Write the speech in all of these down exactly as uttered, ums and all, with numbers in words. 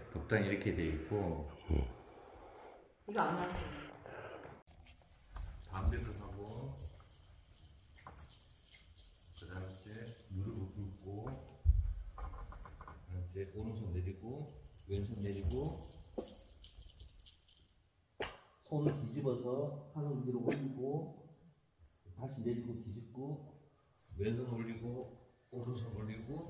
벽단이 이렇게 돼 있고. 응. 이거 안 맞았어. 담배도 사고. 그다음 이제 무릎을 꿇고. 그다음 이제 오른손 내리고 왼손 내리고. 손을 뒤집어서 하늘 위로 올리고 다시 내리고 뒤집고 왼손 올리고 오른손 올리고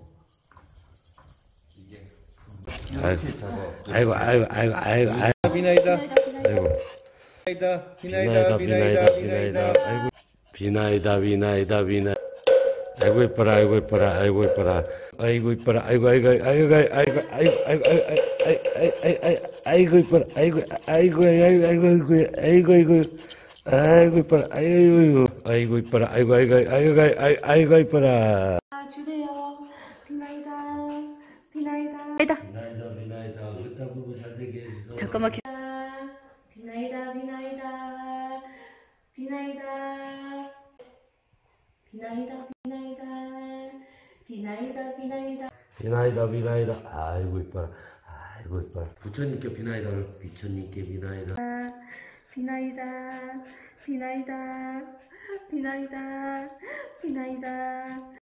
이게 아이고, 이렇게 잡아. 아이고, 아이고, 아이고, 아이고, 아이고, 비나이다 아이고. 비나이다 비나이다, 비나이다, 비나이다, 아이고, 비나이다, 비나이다, 비나. 아이고 이뻐라, 아이고 이뻐라, 아이고 이뻐라, 아이고 이뻐라, 아이고 아이고 아이고 아이고 아이고 아이고 아이고 아이고 아이고 이뻐라, 아이고 아이고 아이고 아이고 아이고 아이고 아이고 이뻐라, 아이고 아이고 이뻐라, 아이고 아이고 아이고 아이고 아이고 이뻐라. 주세요. 비나이다. 비나이다. 비나이다, 비나이다, 의타 부부 잘 되게 해주소. 잠깐만 기... 비나이다. 비나이다. 비나이다. 비나이다. 비나이다. 비나이다. 비나이다. 비나이다, 비나이다, 아이고 이뻐라, 아이고 이뻐라. 부처님께 비나이다를 비처님께 비나이다. 비나이다. 비나이다. 비나이다. 비나이다.